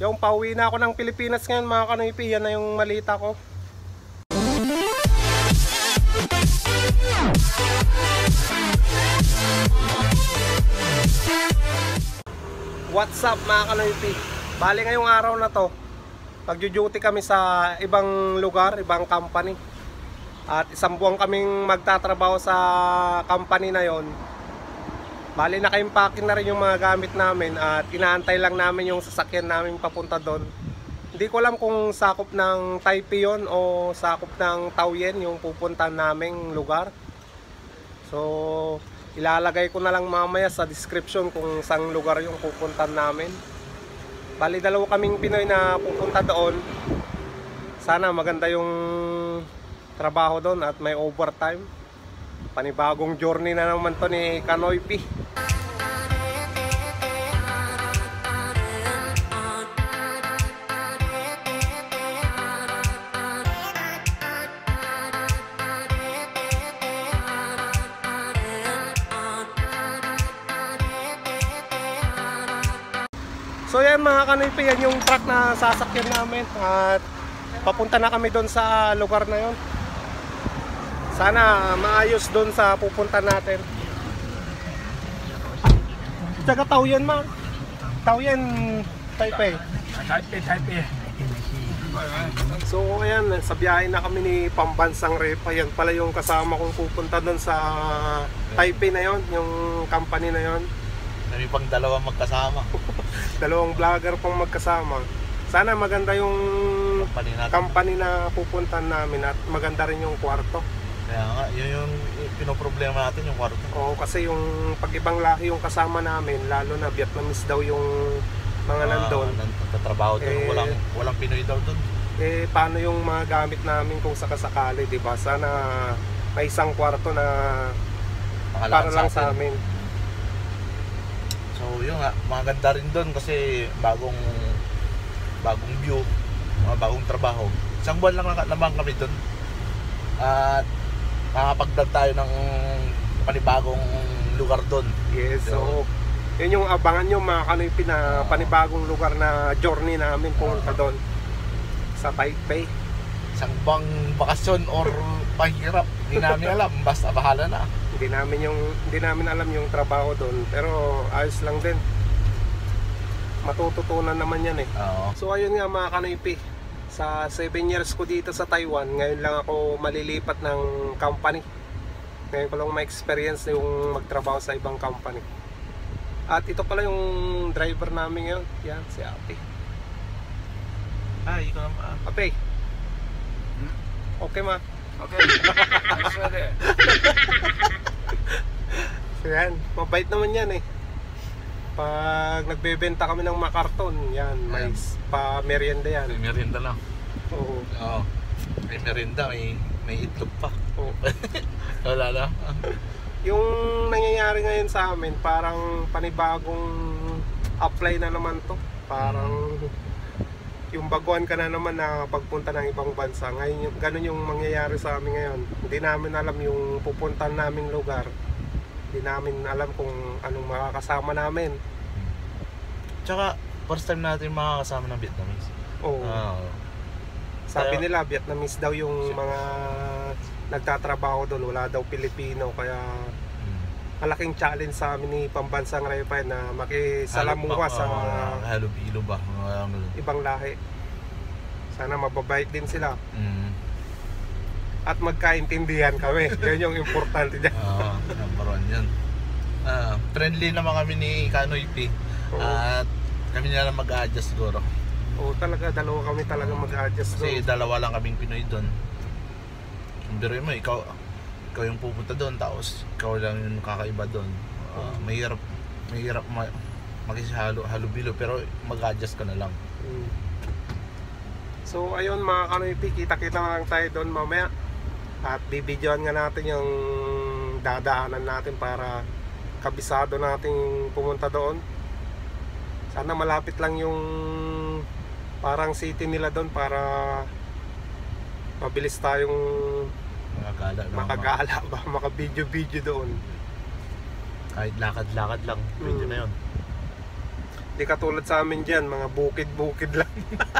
Yung pauwi na ako ng Pilipinas ngayon mga kanoypi. Yan na yung malita ko. What's up mga kanoypi? Bali ngayong araw na to, pagjo-duty kami sa ibang lugar, ibang company. At isang buwan kaming magtatrabaho sa company na yon. Bali naka-impacking na rin yung mga gamit namin at inaantay lang namin yung sasakyan namin papunta doon. Hindi ko alam kung sakop ng Taipei yon o sakop ng Taoyuan yung pupuntahan naming lugar. So ilalagay ko na lang mamaya sa description kung saang lugar yung pupuntahan namin. Bali dalawa kaming Pinoy na pupunta doon. Sana maganda yung trabaho doon at may overtime. Panibagong journey na naman to ni Kanoypi. So yan mga Kanoypi, yan yung truck na sasakyan namin at papunta na kami doon sa lugar na yon. Sana maayos doon sa pupunta natin. Taga Taoyuan ma. Taoyuan, Taipei. Taipei. So ayan, sa biyahe na kami ni Pambansang Repa. Yan pala yung kasama kong pupunta doon sa Taipei na yon, yung company na yon. Kami pang dalawang magkasama. Dalawang vlogger pang magkasama. Sana maganda yung company na pupuntahan namin at maganda rin yung kwarto. Kaya nga, yun yung pinoproblema natin, yung kwarto. Oo, kasi yung pag ibang lahi yung kasama namin, lalo na Vietnamese daw yung mga nandun. Nagtatrabaho doon, walang Pinoy daw doon. Eh, paano yung mga gamit namin kung sakasakali, diba? Sana may isang kwarto na para lang sa amin. So yun nga, maganda rin doon kasi bagong view, bagong trabaho. Isang buwan lang naman kami doon. At makapagdag tayo ng panibagong lugar doon. Yes, so yun yung abangan nyo mga Kanoypi na panibagong lugar na journey namin pumunta doon sa Taipei. Isang bang bakasyon or pahirap, hindi namin alam, basta bahala na. Hindi namin alam yung trabaho doon, pero ayos lang din. Matututunan naman yan eh. So ayun nga mga Kanoypi, sa 7 years ko dito sa Taiwan, ngayon lang ako malilipat ng company. Ngayon ko lang ma-experience yung magtrabaho sa ibang company. At ito pala yung driver namin ngayon. Yan, si Ate. Ay, ikaw naman. Ape. Okay ma. Okay. So yan, mabait naman yan eh. Pag nagbebenta kami ng makarton, yan, may pa-merienda yan. May merienda lang. Oo. Oo. May merienda, may itlog pa. Oo. Wala na. Yung nangyayari ngayon sa amin, parang panibagong apply na naman to. Parang yung baguhan ka na naman na pagpunta ng ibang bansa. Ngayon, ganun yung mangyayari sa amin ngayon. Hindi namin alam yung pupuntahan naming lugar. Hindi namin alam kung anong makakasama namin. Tsaka, first time natin makakasama ng Vietnamese. Oo. Sabi nila, Vietnamese daw yung mga nagtatrabaho doon. Wala daw Pilipino. Kaya malaking challenge sa amin ni Pambansang Repa na makisalamuha sa halubilo ba? ibang lahi. Sana mababait din sila. At magkaintindihan kami. Yan yung importante dyan. Number one yan. Friendly naman kami ni Kanoypi. At kami na lang mag-a-adjust siguro. Oo, talaga. Dalawa kami talaga mag-a-adjust kasi doon. dalawa lang kaming Pinoy doon. Pero mo, ikaw yung pupunta doon, tapos ikaw lang yung kakaiba doon. Mahirap makishalubilo, pero mag-adjust ka na lang. So ayun mga Kanoypi, kita-kita na lang tayo doon mamaya. At bibidyoan nga natin yung dadaanan natin para kabisado nating pumunta doon. Sana malapit lang yung parang city nila doon para mabilis tayong makagala ba, makabidyo-video doon. Kahit lakad-lakad lang, pwede na yun. Di katulad sa amin dyan, mga bukid-bukid lang.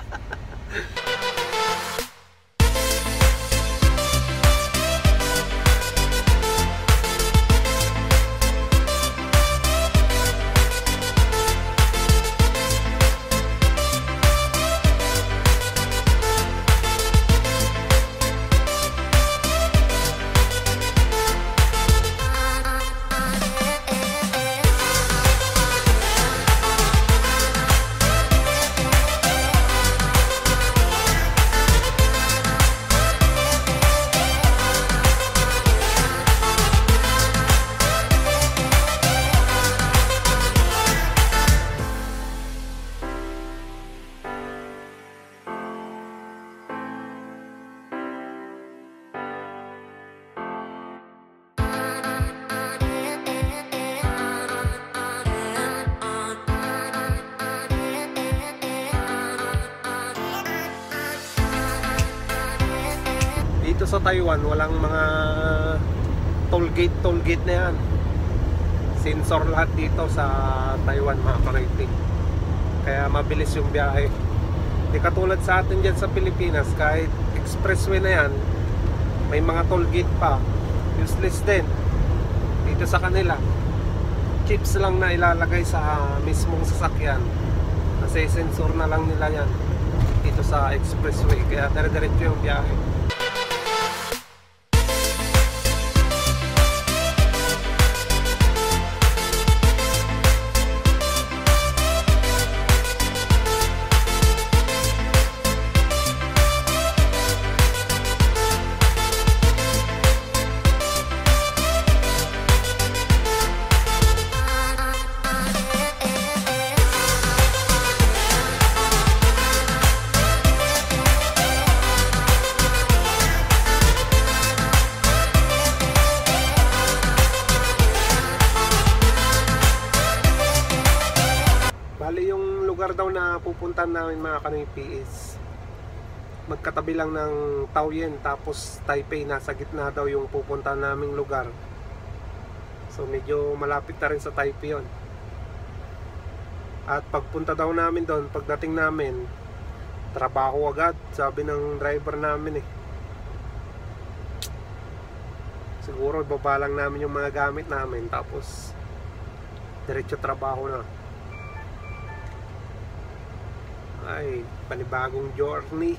Dito sa Taiwan, walang mga toll gate na yan. Sensor lahat dito sa Taiwan, mga karating. Kaya mabilis yung biyahe. Di katulad sa atin dyan sa Pilipinas, kahit expressway na yan, may mga toll gate pa. Useless din. Dito sa kanila, chips lang na ilalagay sa mismong sasakyan. Kasi sensor na lang nila yan dito sa expressway. Kaya dire-diretso yung biyahe. Bali yung lugar daw na pupuntahan namin, mga kanoypi, is magkatabi lang ng Taoyuan tapos Taipei. Nasa gitna daw yung pupuntahan naming lugar. So medyo malapit na rin sa Taipei yun. At pagpunta daw namin doon, pagdating namin, trabaho agad, sabi ng driver namin eh. Siguro ibaba lang namin yung mga gamit namin, tapos diretso trabaho na. Ay, panibagong journey.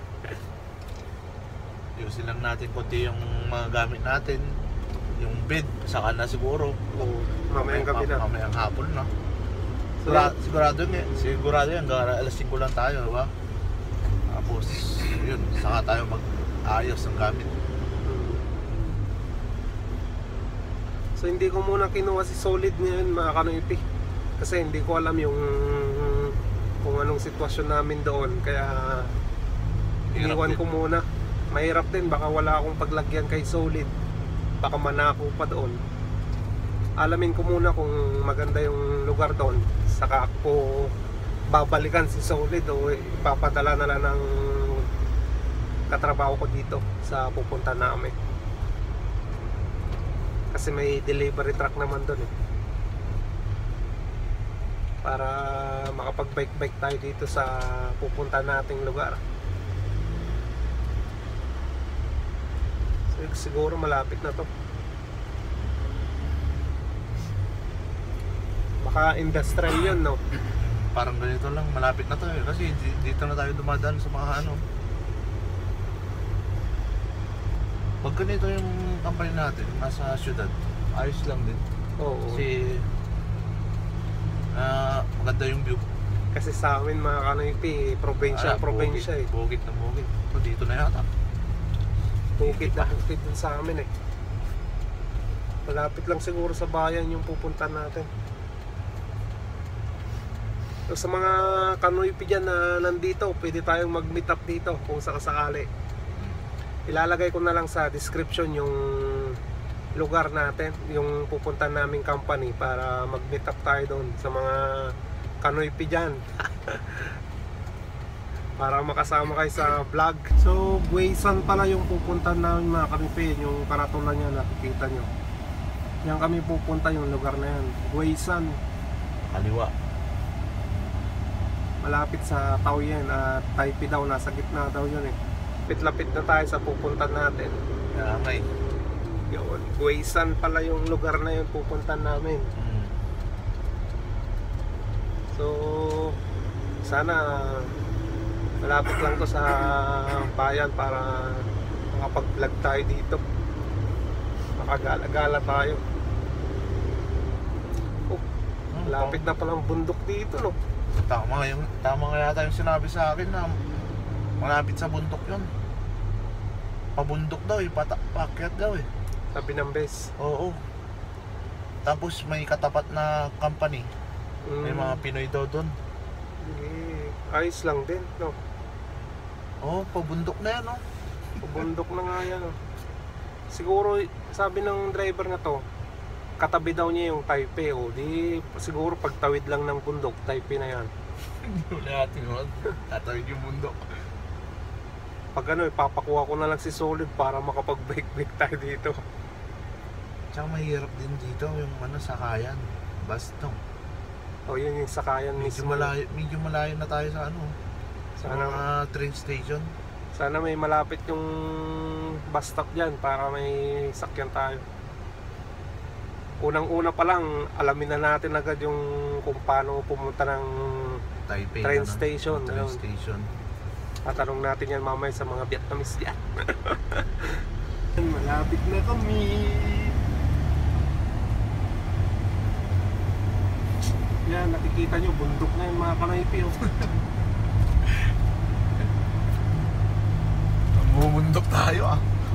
Yusin lang natin konti yung mga gamit natin. Yung bed, saka na siguro. Oo, mamayang gabi na. Mamayang hapon na. So, Sigurado yan, alas 5 lang tayo, diba? Tapos, yun, saka tayo mag-ayos ng gamit. So hindi ko muna kinuha si Solid ngayon, mga kanoypi. Kasi hindi ko alam yung kung anong sitwasyon namin doon. Kaya iniwan ko muna. Mahirap din, baka wala akong paglagyan kay Solid. Baka manako pa doon. Alamin ko muna kung maganda yung lugar doon. Saka ako babalikan si Solid o ipapadala na lang ng katrabaho ko dito sa pupunta namin. Kasi may delivery truck naman doon eh. Para makapag-bike-bike tayo dito sa pupunta nating lugar. So, siguro malapit na to. Baka industrial yun, no? Parang ganito lang, malapit na to eh. Kasi dito na tayo dumadaan sa mga ano. Pag ganito yung company natin, nasa syudad, ayos lang din. Oo. Kasi maganda yung view. Kasi sa amin, mga kanoypi, probinsya eh. Bukid na bukid. So, dito na yata. Bukid na bukid din sa amin eh. Malapit lang siguro sa bayan yung pupunta natin. So, sa mga kanoypi dyan na nandito, pwede tayong mag-meet up dito kung sakasakali. Ilalagay ko na lang sa description yung lugar natin, yung pupunta naming company, para mag-meet up tayo doon sa mga kanoypi dyan. Para makasama kayo sa vlog. So, Guaysan pala yung pupunta namin, mga kanoypi. Yung karatulan niya, nakikita nyo. Yan kami pupunta, yung lugar na yan, Guaysan. Kaliwa. malapit sa Taoyuan at Taipei daw, nasa gitna daw yun eh. Lapit-lapit na tayo sa pupuntan natin. Kaya nga eh. Yun, Guaysan pala yung lugar na yun pupuntan namin. So sana malapit lang to sa bayan para makapag-vlog tayo dito, makagala-gala tayo. Oh, malapit na palang bundok dito, no? Tama nga yata yung sinabi sa akin na malapit sa bundok yun. Pabundok daw eh, paakyat daw eh. Sabi ng bes. Oo. Tapos may katapat na company. May mga Pinoy daw doon. Ayos lang din, no? Oo, pabundok na yan, no? Pabundok na nga yan, no? Siguro, sabi ng driver na to, katabi daw niya yung Taipei, o di siguro pagtawid lang ng bundok, Taipei na yan. Hindi wala natin yun. Tatawid yung bundok. Pag ano, ipapakuha ko na lang si Solid para makapag-bike-bike tayo dito. Tsaka mahirap din dito yung sakayan. Basta. O yun yung sakayan mismo. Medyo malayo na tayo sa sa Sana, mga train station. sana may malapit yung bus stop dyan para may sakyan tayo. Unang-una pa lang, alamin na natin agad yung kung paano pumunta ng Taipei, train station. Train Ayun. station. Tatanong natin yan mamaya sa mga Vietnamese dyan. Malapit na kami. Yan, nakikita nyo, bundok na yung mga Kanoypi. Bumundok tayo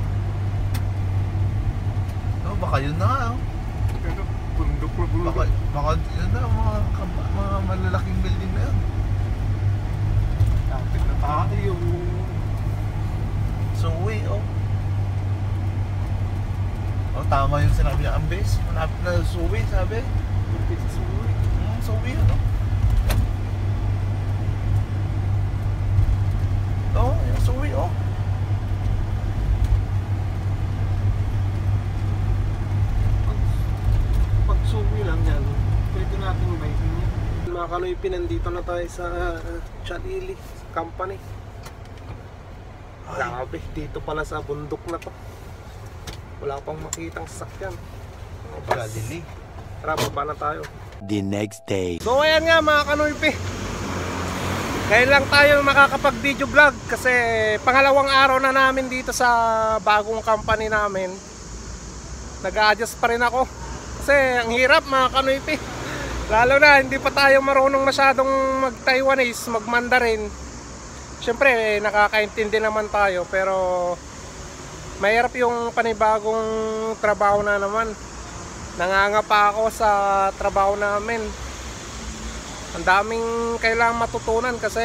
Oh, baka yun na Bundok na bundok. Baka yun na, mga malalaking building na yun. Lapit na tayo. So, tama yung sinabi niya, Ambes. Malapit na Suwi, sabi. Lapit sa suwi. Suwi, yung Suwi, Pag suwi lang yan, pwede natin baikin yan. Mga Kanoypi, nandito na tayo sa Chalili Company. Grabe, dito pala sa bundok na to. Wala pang makitang sasakyan. Galili. Tara, baba na tayo. The next day. So ayan nga mga Kanoypi, ngayon lang tayo makakapag-video vlog kasi pangalawang araw na namin dito sa bagong company namin. Nag-a-adjust pa rin ako kasi ang hirap mga Kanoypi. Lalo na hindi pa tayo marunong masyadong mag-Taiwanese, mag-Mandarin. Siyempre nakakaintindi naman tayo pero mahirap yung panibagong trabaho na naman. Nangangapa ako sa trabaho namin. Ang daming kailangang matutunan kasi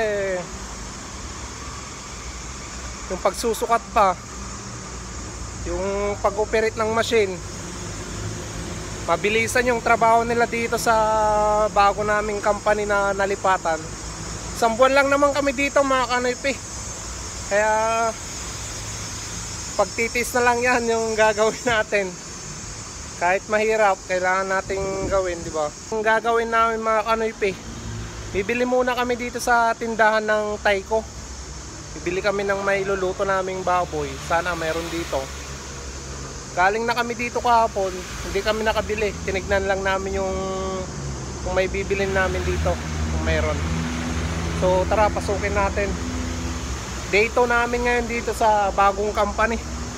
yung pagsusukat pa, yung pag-operate ng machine, mabilisan yung trabaho nila dito sa bago naming company na nalipatan. Isang buwan lang naman kami dito mga Kanoypi. Kaya pagtitis na lang yan yung gagawin natin. Kahit mahirap, kailangan nating gawin, di ba? Ang gagawin namin mga Kanoypi, bibili muna kami dito sa tindahan ng Taiko. Bibili kami ng may luluto naming baboy. Sana mayroon dito. Galing na kami dito kahapon, hindi kami nakabili. Tinignan lang namin yung kung may bibilin namin dito, kung mayroon. So tara, pasukin natin. Day 2 namin ngayon dito sa bagong company.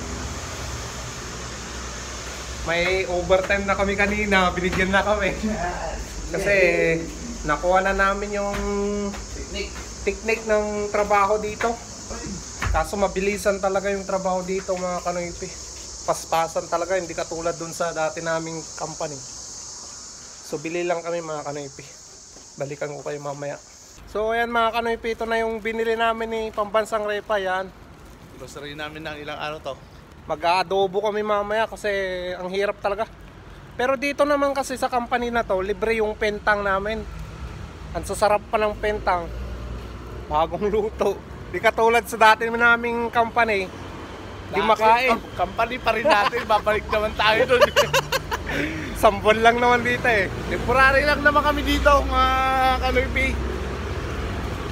May overtime na kami kanina, binigyan na kami. Kasi nakuha na namin yung technique ng trabaho dito. Kaso mabilisan talaga yung trabaho dito mga Kanoypi. Paspasan talaga, hindi katulad dun sa dati naming company. So bili lang kami mga Kanoypi. Balikan ko kayo mamaya. So ayan mga Kanoypi, ito na yung binili namin ni Pambansang Repa yan. Grocery namin ng ilang araw to. Mag-aadobo kami mamaya kasi ang hirap talaga. Pero dito naman kasi sa company na to, libre yung pentang namin. Ang sasarap pa ng pentang. Bagong luto. Di katulad sa dati naming company, di makain. Company pa rin natin, babalik naman tayo dun. Sambol lang naman dito eh. Temporary lang naman kami dito, mga Kanoypi.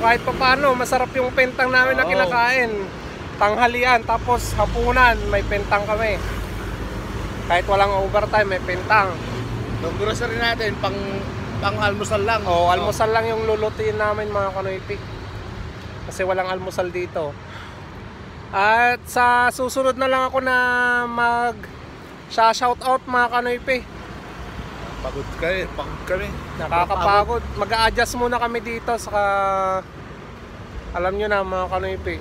kahit pa paano, masarap yung pentang namin na Oo. kinakain. Tanghalian, tapos hapunan, may pentang kami. Kahit walang overtime, may pentang. Yung grocery natin, pang almusal lang. O, almusal lang yung lulutuin namin mga kanoypi. Kasi walang almusal dito. At sa susunod na lang ako na shoutout mga kanoypi. Pagod kami. Nakakapagod. Mag-a-adjust muna kami dito saka alam nyo na mga kanoypi.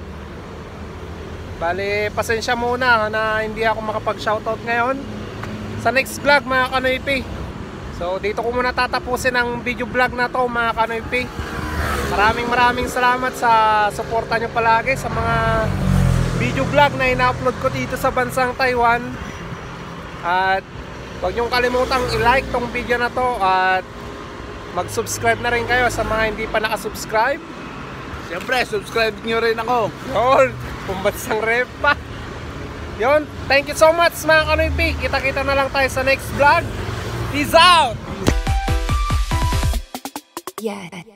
Bali, pasensya muna na hindi ako makapag-shoutout ngayon. Sa next vlog mga kanoypi. So dito ko muna tatapusin ang video vlog na to mga kanoypi. Maraming salamat sa suporta nyo palagi sa mga video vlog na ina-upload ko dito sa bansang Taiwan. At huwag nyong kalimutang i-like tong video na to at mag-subscribe na rin kayo sa mga hindi pa nakasubscribe. Siyempre, subscribe nyo rin ako. Yun, pumbansang repa. Yun, thank you so much mga kanoypi. Kita-kita na lang tayo sa next vlog. Peace out! Yeah.